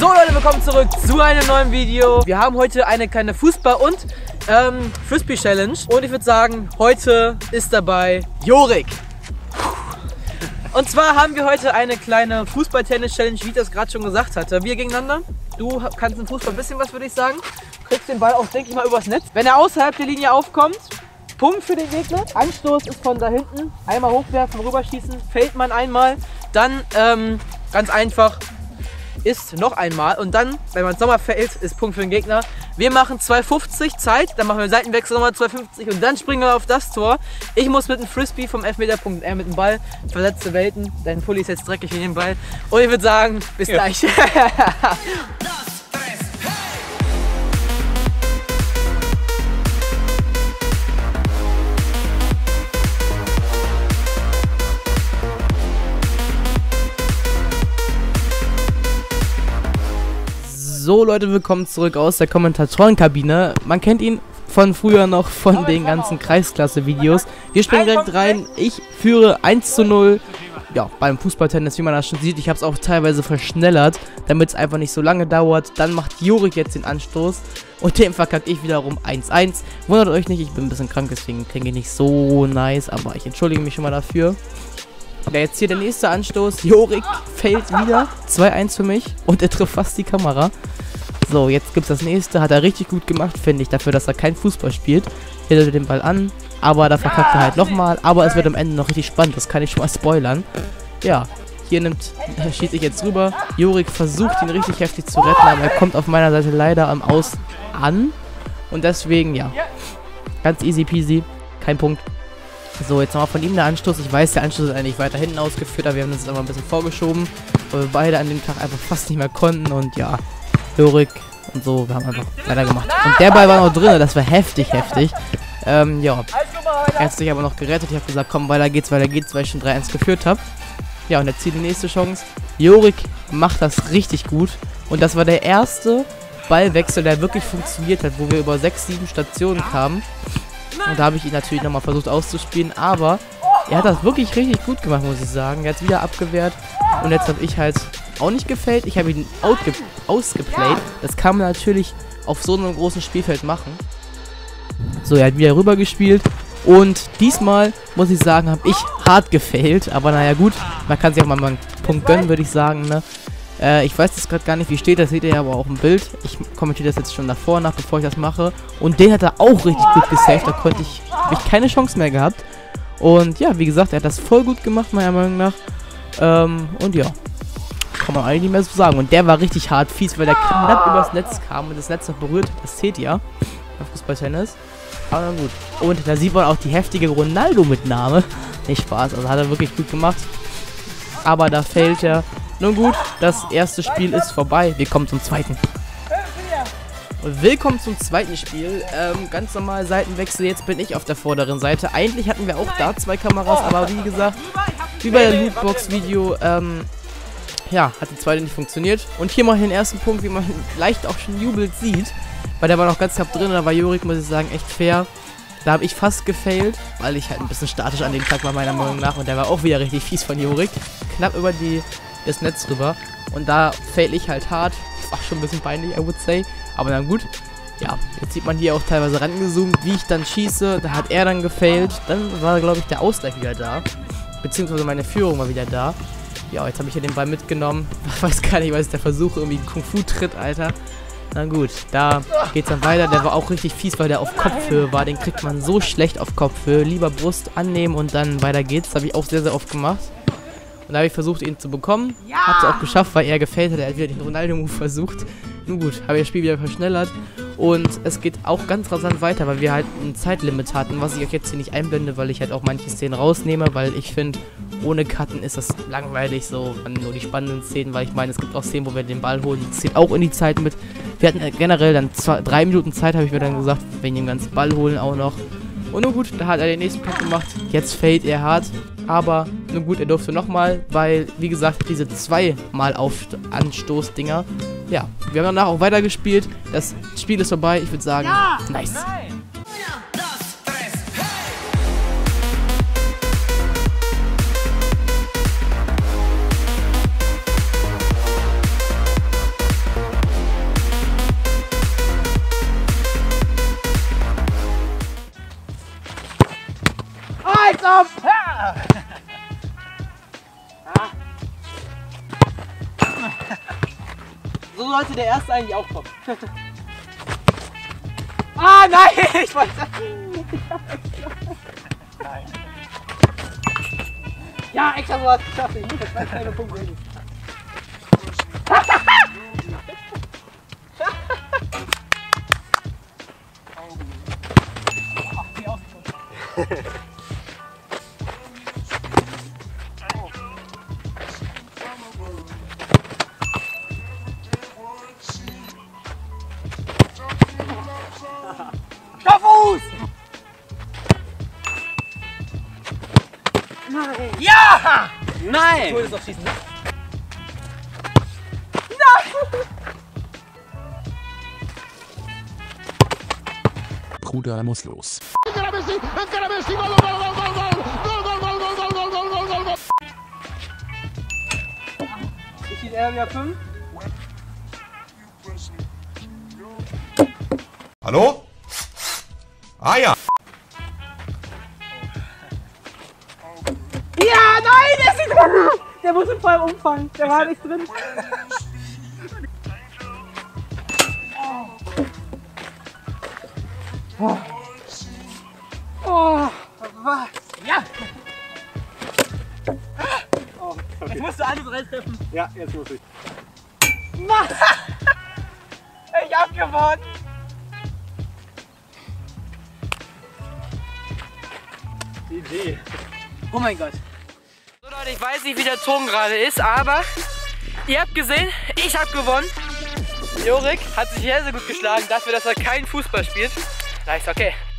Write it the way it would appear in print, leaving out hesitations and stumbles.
So Leute, willkommen zurück zu einem neuen Video. Wir haben heute eine kleine Fußball- und Frisbee-Challenge. Und ich würde sagen, heute ist dabei Jorik. Und zwar haben wir heute eine kleine Fußball-Tennis-Challenge, wie ich das gerade schon gesagt hatte. Wir gegeneinander. Du kannst im Fußball ein bisschen was, würde ich sagen. Kriegst den Ball auch, denke ich mal, übers Netz. Wenn er außerhalb der Linie aufkommt, Punkt für den Gegner. Anstoß ist von da hinten. Einmal hochwerfen, rüberschießen. Fällt man einmal. Dann ganz einfach ist noch einmal. Und dann, wenn man es nochmal fällt, ist Punkt für den Gegner. Wir machen 2,50 Zeit. Dann machen wir Seitenwechsel nochmal 2,50 und dann springen wir auf das Tor. Ich muss mit dem Frisbee vom Elfmeterpunkt, mit dem Ball. Versetzte Welten. Dein Pulli ist jetzt dreckig wie den Ball. Und ich würde sagen, bis gleich. So Leute, willkommen zurück aus der Kommentatorenkabine. Man kennt ihn von früher noch von den ganzen Kreisklasse-Videos. Wir springen direkt rein. Ich führe 1:0. Ja, beim Fußballtennis, wie man das schon sieht. Ich habe es auch teilweise verschnellert, damit es einfach nicht so lange dauert. Dann macht Jorik jetzt den Anstoß und den verkackt ich wiederum 1:1. Wundert euch nicht, ich bin ein bisschen krank, deswegen klinge ich nicht so nice, aber ich entschuldige mich schon mal dafür. Ja, jetzt hier der nächste Anstoß. Jorik fällt wieder. 2:1 für mich. Und er trifft fast die Kamera. So, jetzt gibt es das nächste. Hat er richtig gut gemacht, finde ich. Dafür, dass er kein Fußball spielt. Hier hält er den Ball an. Aber da verkackt er halt nochmal. Aber es wird am Ende noch richtig spannend. Das kann ich schon mal spoilern. Ja, hier schieße ich jetzt rüber. Jorik versucht ihn richtig heftig zu retten. Aber er kommt auf meiner Seite leider am Aus an. Und deswegen, ja. Ganz easy peasy. Kein Punkt. So, jetzt nochmal von ihm der Anstoß. Ich weiß, der Anstoß ist eigentlich weiter hinten ausgeführt, aber wir haben uns jetzt aber ein bisschen vorgeschoben, weil wir beide an dem Tag einfach fast nicht mehr konnten. Und ja, Jorik und so, wir haben einfach weitergemacht. Und der Ball war noch drin, das war heftig. Ja, er hat sich aber noch gerettet. Ich habe gesagt, komm, weiter geht's, weil ich schon 3:1 geführt habe. Ja, und jetzt zieht die nächste Chance. Jorik macht das richtig gut. Und das war der erste Ballwechsel, der wirklich funktioniert hat, wo wir über 6, 7 Stationen kamen. Und da habe ich ihn natürlich nochmal versucht auszuspielen, aber er hat das wirklich richtig gut gemacht, muss ich sagen. Er hat es wieder abgewehrt und jetzt habe ich halt auch nicht gefällt. Ich habe ihn ausgeplayt. Das kann man natürlich auf so einem großen Spielfeld machen. So, er hat wieder rüber gespielt und diesmal, muss ich sagen, habe ich hart gefailt. Aber naja gut, man kann sich auch mal einen Punkt gönnen, würde ich sagen, ne? Ich weiß das gerade gar nicht, wie steht, das seht ihr ja aber auch im Bild. Ich kommentiere das jetzt schon davor nach, bevor ich das mache. Und den hat er auch richtig gut gesaved, da habe ich keine Chance mehr gehabt. Und ja, wie gesagt, er hat das voll gut gemacht, meiner Meinung nach. Und ja, kann man eigentlich nicht mehr so sagen. Und der war richtig hart fies, weil der knapp übers Netz kam und das Netz noch berührt hat. Das seht ihr bei Fußballtennis. Aber na gut. Und da sieht man auch die heftige Ronaldo-Mitnahme. Nicht Spaß, also hat er wirklich gut gemacht. Aber da fällt er. Nun gut, das erste Spiel ist vorbei. Wir kommen zum zweiten. Willkommen zum zweiten Spiel. Ganz normal Seitenwechsel. Jetzt bin ich auf der vorderen Seite. Eigentlich hatten wir auch da 2 Kameras, aber wie gesagt, wie bei der Lootbox-Video, ja, hat die zweite nicht funktioniert. Und hier mache ich den ersten Punkt, wie man leicht auch schon jubelt sieht. Weil der war noch ganz knapp drin. Da war Jorik, muss ich sagen, echt fair. Da habe ich fast gefailt, weil ich halt ein bisschen statisch an dem Tag war, meiner Meinung nach. Und der war auch wieder richtig fies von Jorik. Knapp über das Netz rüber. Und da fail ich halt hart. War schon ein bisschen peinlich, I would say. Aber dann gut. Ja, jetzt sieht man hier auch teilweise rangezoomt, wie ich dann schieße. Da hat er dann gefailt. Dann war, glaube ich, der Ausgleich wieder da. Beziehungsweise meine Führung war wieder da. Ja, jetzt habe ich hier den Ball mitgenommen. Ich weiß gar nicht, was ist der Versuch. Irgendwie Kung-Fu-Tritt, Alter. Na gut, da geht's dann weiter. Der war auch richtig fies, weil der auf Kopfhöhe war. Den kriegt man so schlecht auf Kopfhöhe. Lieber Brust annehmen und dann weiter geht's. Das habe ich auch sehr, sehr oft gemacht. Und da habe ich versucht, ihn zu bekommen. Habe es auch geschafft, weil er gefällt hat. Er hat wieder den Ronaldo-Move versucht. Nun gut, habe ich das Spiel wieder verschnellert. Und es geht auch ganz rasant weiter, weil wir halt ein Zeitlimit hatten, was ich euch jetzt hier nicht einblende, weil ich halt auch manche Szenen rausnehme, weil ich finde, ohne Cutten ist das langweilig, so nur die spannenden Szenen, weil ich meine, es gibt auch Szenen, wo wir den Ball holen, die zählt auch in die Zeit mit. Wir hatten generell dann 3 Minuten Zeit, habe ich mir dann gesagt, wegen dem ganzen Ball holen auch noch. Und nun gut, da hat er den nächsten Punkt gemacht. Jetzt fällt er hart. Aber nun gut, er durfte nochmal, weil, wie gesagt, diese 2-mal Anstoßdinger. Ja, wir haben danach auch weitergespielt. Das Spiel ist vorbei. Ich würde sagen, ja, nice. Nein. So sollte der erste eigentlich auch kommen. Ah, nein! Ich wollte. Nein. Ja, extra so was geschafft. Ich muss jetzt 2 kleine Punkte hin. Fuß! Nein! Ja! Nein! Ich will es noch schießen. Nein! Bruder muss los. Ich schieße eher wieder 5. Hallo? Ah ja. Ja, nein, der ist nicht drin. Der muss in vollem Umfang. Der war nicht drin. Oh. Oh. Was? Ja. Oh, okay. Jetzt musst du alle 3 treffen. Ja, jetzt muss ich. Mann. Ich hab gewonnen. Idee. Oh mein Gott. So Leute, ich weiß nicht, wie der Ton gerade ist, aber ihr habt gesehen, ich habe gewonnen. Jorik hat sich sehr, sehr gut geschlagen, dafür, dass er keinen Fußball spielt. Da ist okay.